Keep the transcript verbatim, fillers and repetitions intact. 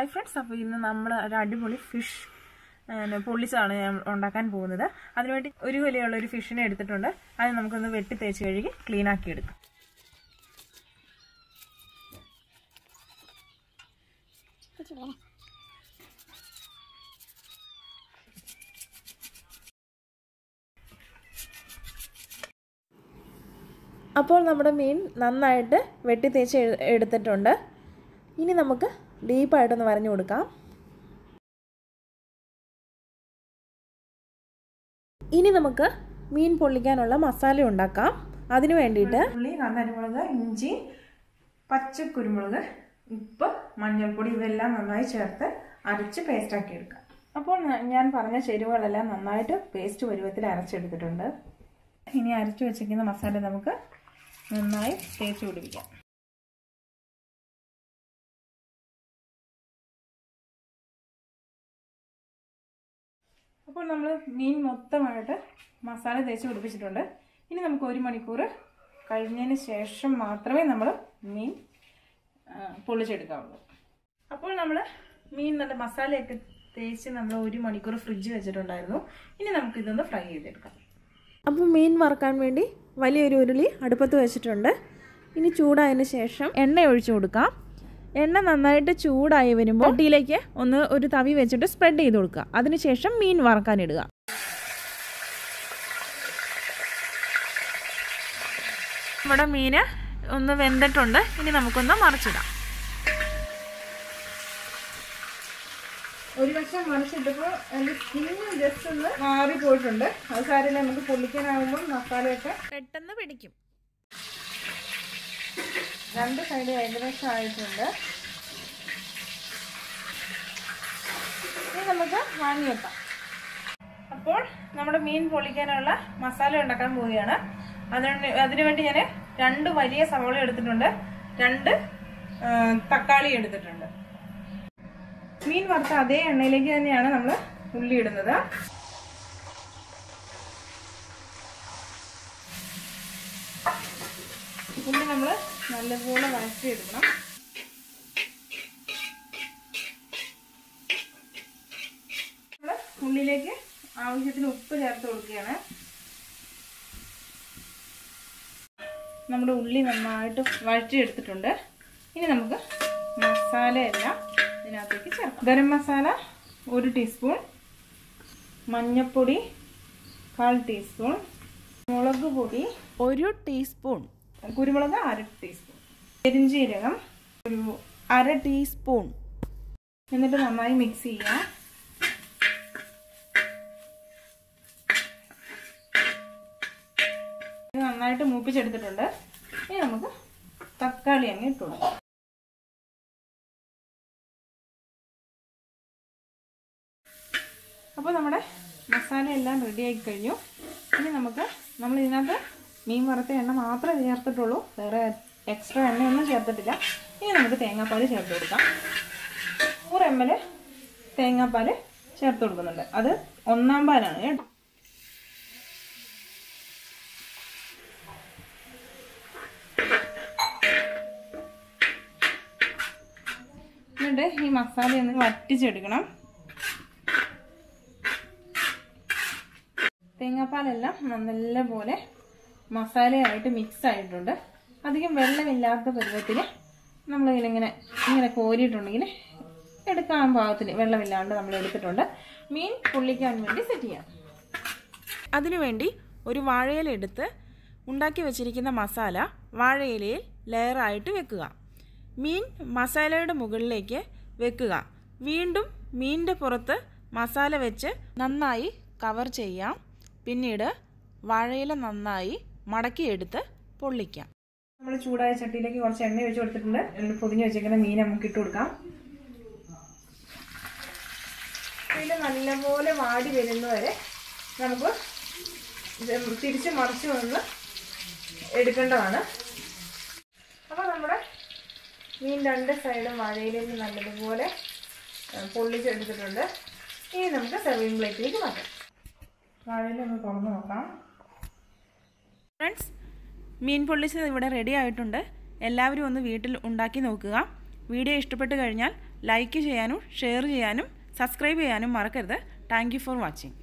Hi friends, അപ്പോൾ ഇന്ന് നമ്മൾ ഒരു അടിപൊളി ഫിഷ് പൊള്ളിച്ചതാണ് ഞാൻ ഉണ്ടാക്കാൻ പോകുന്നത്. അതിനുവേണ്ടി ഒരു വലിയുള്ള ഒരു ഫിഷിനെ എടുത്തിട്ടുണ്ട്. അത് നമുക്കൊന്ന് വെട്ടി തേച്ച് കഴുകി ക്ലീൻ ആക്കി എടുക്കാം. അപ്പോൾ നമ്മുടെ മീൻ നന്നായിട്ട് വെട്ടി തേച്ച് എടുത്തിട്ടുണ്ട്. ഇനി നമുക്ക് ഡീപ്പായിട്ടൊന്ന് വരഞ്ഞു കൊടുക്കാം. ഇനി നമുക്ക് മീൻ പൊള്ളിക്കാനുള്ള മസാല ഉണ്ടാക്കാം. അതിനു വേണ്ടിയിട്ട് ഉള്ളി, കാന്താരിമുളക്, ഇഞ്ചി, പച്ചക്കുരുമുളക്, ഉപ്പ്, മഞ്ഞൾപ്പൊടി ഇവയെല്ലാം നന്നായി ചേർത്ത് അരച്ച് പേസ്റ്റാക്കി എടുക്കാം. അപ്പോൾ ഞാൻ പറഞ്ഞ ചേരുവകളെല്ലാം നന്നായിട്ട് പേസ്റ്റ് പരുവത്തിൽ അരച്ചെടുത്തിട്ടുണ്ട്. ഇനി അരച്ചു വെച്ചിരിക്കുന്ന മസാല നമുക്ക് നന്നായി തേച്ച് പിടിപ്പിക്കാം. അപ്പോൾ നമ്മൾ മീൻ മൊത്തമായിട്ട് മസാല തേച്ച് പിടിപ്പിച്ചിട്ടുണ്ട്. ഇനി നമുക്ക് ഒരു മണിക്കൂർ കഴിഞ്ഞതിന് ശേഷം മാത്രമേ നമ്മൾ മീൻ പൊള്ളിച്ചെടുക്കാവുള്ളൂ. അപ്പോൾ നമ്മൾ മീൻ നല്ല മസാലയൊക്കെ തേച്ച് നമ്മൾ ഒരു മണിക്കൂർ ഫ്രിഡ്ജ് വെച്ചിട്ടുണ്ടായിരുന്നു. ഇനി നമുക്കിതൊന്ന് ഫ്രൈ ചെയ്തെടുക്കാം. അപ്പോൾ മീൻ വറുക്കാൻ വേണ്ടി വലിയൊരു ഉരുളി അടുപ്പത്ത് വെച്ചിട്ടുണ്ട്. ഇനി ചൂടായതിന് ശേഷം എണ്ണ ഒഴിച്ചു കൊടുക്കാം. എണ്ണ നന്നായിട്ട് ചൂടായി വരുമ്പോൾ ചട്ടിയിലേക്ക് ഒന്ന് ഒരു തവി വെച്ചിട്ട് സ്പ്രെഡ് ചെയ്ത് കൊടുക്കുക. അതിനുശേഷം മീൻ വറക്കാനിടുക. നമ്മുടെ മീൻ ഒന്ന് വെന്തിട്ടുണ്ട്. ഇനി നമുക്കൊന്ന് മറിച്ചിടാം. ഒരു വശം മറിച്ചിട്ടപ്പോൾ അതിൻ്റെ സ്കിന്ന് ജസ്റ്റ് ഒന്ന് മാറിപ്പോയിട്ടുണ്ട്. അത് സാരമില്ല, നമുക്ക് പൊള്ളിക്കാനാകുമ്പോൾ മസാലയൊക്കെ പെട്ടെന്ന് പിടിക്കും. രണ്ട് സൈഡ് ഏകദേശം ആയിട്ടുണ്ട്. ഇനി നമുക്ക് വാങ്ങി വെക്കാം. അപ്പോൾ നമ്മുടെ മീൻ പൊള്ളിക്കാനുള്ള മസാല ഉണ്ടാക്കാൻ പോവുകയാണ്. അതിന് അതിനുവേണ്ടി ഞാൻ രണ്ട് വലിയ സവാള എടുത്തിട്ടുണ്ട്, രണ്ട് തക്കാളി എടുത്തിട്ടുണ്ട്. മീൻ വറുത്ത അതേ എണ്ണയിലേക്ക് തന്നെയാണ് നമ്മൾ ഉള്ളി ഇടുന്നത്. ഉള്ളി നമ്മൾ നല്ലപോലെ വഴറ്റിയെടുക്കണം. നമ്മൾ ഉള്ളിലേക്ക് ആവശ്യത്തിന് ഉപ്പ് ചേർത്ത് കൊടുക്കുകയാണ്. നമ്മുടെ ഉള്ളി നന്നായിട്ട് വഴറ്റിയെടുത്തിട്ടുണ്ട്. ഇനി നമുക്ക് മസാലയെല്ലാം ഇതിനകത്തേക്ക് ചേർക്കാം. ഗരം മസാല ഒരു ടീസ്പൂൺ, മഞ്ഞൾപ്പൊടി കാൽ ടീസ്പൂൺ, മുളക് പൊടി ഒരു ടീസ്പൂൺ, കുരുമുളക് അര ടീസ്പൂൺ, പെരിഞ്ജീരകം ഒരു അര ടീസ്പൂൺ. എന്നിട്ട് നന്നായി മിക്സ് ചെയ്യാം. ഇത് നന്നായിട്ട് മൂപ്പിച്ചെടുത്തിട്ടുണ്ട്. ഇനി നമുക്ക് തക്കാളി അങ്ങ് ഇട്ട് കൊടുക്കാം. അപ്പോൾ നമ്മുടെ മസാല എല്ലാം റെഡിയായി കഴിഞ്ഞു. ഇനി നമുക്ക് നമ്മൾ ഇതിനകത്ത് മീൻ വറുത്ത എണ്ണ മാത്രമേ ചേർത്തിട്ടുള്ളൂ, വേറെ എക്സ്ട്രാ എണ്ണയൊന്നും ചേർത്തിട്ടില്ല. ഇനി നമുക്ക് തേങ്ങാപ്പാൽ ചേർത്ത് കൊടുക്കാം. നൂറ് എം എൽ തേങ്ങാപ്പാൽ ചേർത്ത് കൊടുക്കുന്നുണ്ട്. അത് ഒന്നാം പാലാണ് കേട്ടോ. എന്നിട്ട് ഈ മസാല ഒന്ന് വറ്റിച്ചെടുക്കണം. തേങ്ങാപ്പാലെല്ലാം നല്ലപോലെ മസാലയായിട്ട് മിക്സ് ആയിട്ടുണ്ട്. അധികം വെള്ളമില്ലാത്ത പരുവത്തിൽ നമ്മളിങ്ങനെ ഇങ്ങനെ കോരിയിട്ടുണ്ടെങ്കിൽ എടുക്കാൻ പാകത്തിന് വെള്ളമില്ലാണ്ട് നമ്മൾ എടുത്തിട്ടുണ്ട്. മീൻ പൊള്ളിക്കാൻ വേണ്ടി സെറ്റ് ചെയ്യാം. അതിനുവേണ്ടി ഒരു വാഴയില എടുത്ത് ഉണ്ടാക്കി വെച്ചിരിക്കുന്ന മസാല വാഴയിലയിൽ ലെയറായിട്ട് വെക്കുക. മീൻ മസാലയുടെ മുകളിലേക്ക് വെക്കുക. വീണ്ടും മീനിൻ്റെ പുറത്ത് മസാല വെച്ച് നന്നായി കവർ ചെയ്യാം. പിന്നീട് വാഴയില നന്നായി മടക്കിയെടുത്ത് പൊള്ളിക്കാം. നമ്മൾ ചൂടായ ചട്ടിയിലേക്ക് കുറച്ച് എണ്ണ ഒഴിച്ച് കൊടുത്തിട്ടുണ്ട്. എന്നിട്ട് പൊതിഞ്ഞ് വെച്ചേക്കുന്ന മീൻ നമുക്ക് ഇട്ട് കൊടുക്കാം. ഇതിൽ നല്ലപോലെ വാടി വരുന്നവരെ നമുക്ക് തിരിച്ച് മറിച്ച് വന്ന് എടുക്കേണ്ടതാണ്. അപ്പോൾ നമ്മുടെ മീൻ രണ്ട് സൈഡും വാഴയിലേക്ക് നല്ലതുപോലെ പൊള്ളിച്ചെടുത്തിട്ടുണ്ട്. ഇനി നമുക്ക് സെർവിങ് പ്ലേറ്റിലേക്ക് മാറ്റാം. വാഴയില ഒന്ന് തുറന്ന് നോക്കാം. ഫ്രണ്ട്സ്, മീൻ പൊള്ളിച്ചത് ഇവിടെ റെഡി ആയിട്ടുണ്ട്. എല്ലാവരും ഒന്ന് വീട്ടിൽ ഉണ്ടാക്കി നോക്കുക. വീഡിയോ ഇഷ്ടപ്പെട്ടു കഴിഞ്ഞാൽ ലൈക്ക് ചെയ്യാനും ഷെയർ ചെയ്യാനും സബ്സ്ക്രൈബ് ചെയ്യാനും മറക്കരുത്. Thank you for watching.